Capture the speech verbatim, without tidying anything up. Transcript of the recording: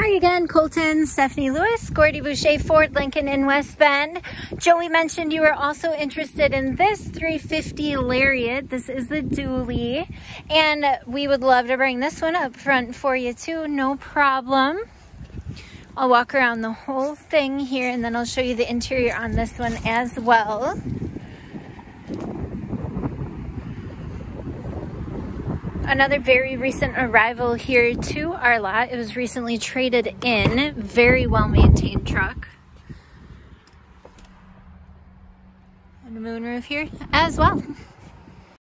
Hi again, Colten, Stephanie Lewis, Gordy Boucher, Ford Lincoln in West Bend. Joey mentioned you were also interested in this three fifty Lariat. This is the dually, and we would love to bring this one up front for you too, no problem. I'll walk around the whole thing here and then I'll show you the interior on this one as well. Another very recent arrival here to our lot. It was recently traded in. Very well maintained truck. And a moonroof here as well.